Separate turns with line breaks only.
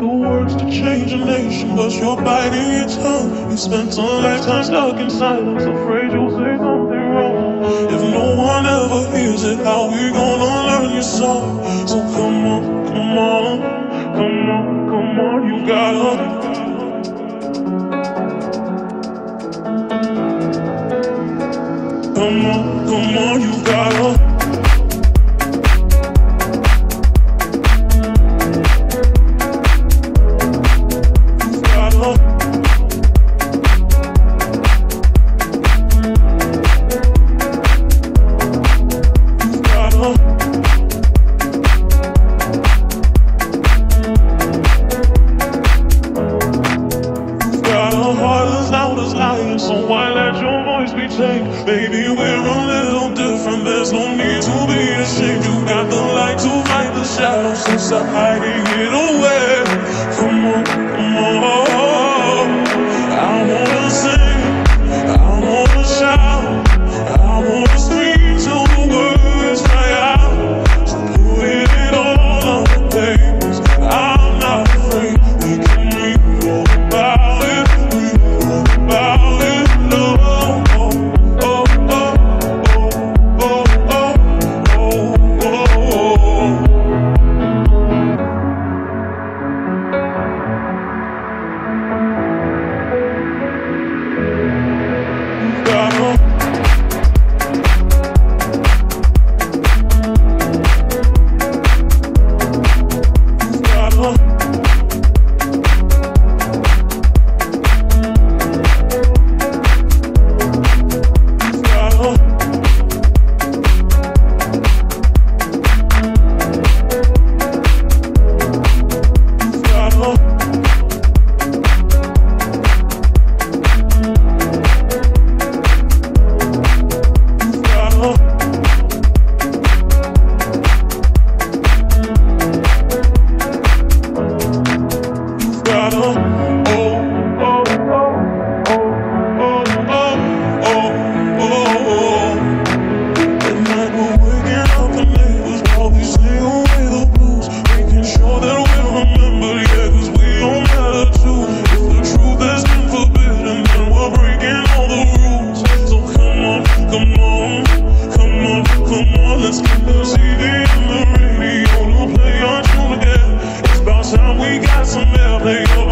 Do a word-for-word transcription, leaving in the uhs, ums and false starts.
the words to change a nation, but you're biting your tongue. You spent a lifetime stuck in silence, afraid you'll say something wrong. If no one ever hears it, how we gonna learn your song? So come on, come on, come on, come on, you gotta. Come on, come on, you gotta. So why let your voice be tamed? Baby, we're a little different. There's no need to be ashamed. You got the light to fight the shadows, so stop hiding it away. Come on, come on. I wanna sing, I wanna shout, I wanna scream till the words cry out. So put it all on the page. I'm not afraid. We can read all about it. We all about it. Let's get the C D on the radio to play our tune again. It's about time we got some airplay.